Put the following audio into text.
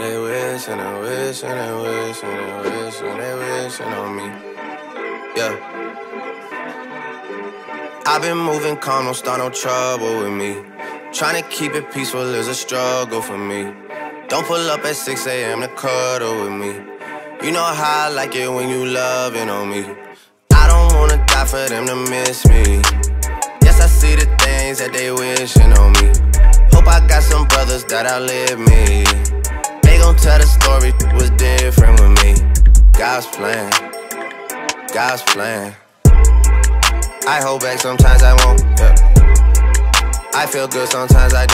they wish and they wish and they wish and they wish and they wishing on me. Yeah. I've been moving calm, don't start no trouble with me. Trying to keep it peaceful is a struggle for me. Don't pull up at 6 a.m. to cuddle with me. You know how I like it when you loving on me. I don't wanna die for them to miss me. Yes, I see the things that they wishing on me. Hope I got some brothers that outlive me. They gon' tell the story was different with me. God's plan, God's plan. I hold back, sometimes I won't, yeah. I feel good, sometimes I